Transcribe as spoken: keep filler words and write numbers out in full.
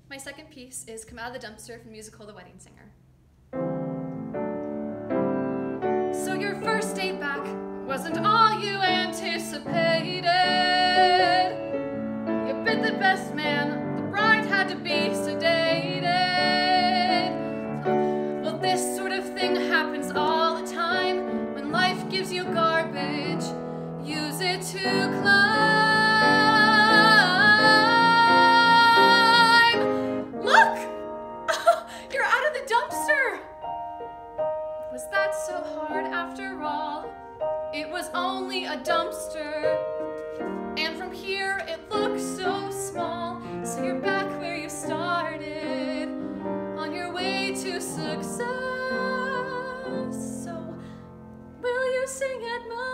My second piece is Come Out of the Dumpster from the musical The Wedding Singer. So your first date back wasn't all you anticipated. You bit the best man, the bride had to be sedated. Well, this sort of thing happens all the time. When life gives you garbage, use it to climb. Was that so hard after all? It was only a dumpster. And from here it looks so small. So you're back where you started, on your way to success. So will you sing at my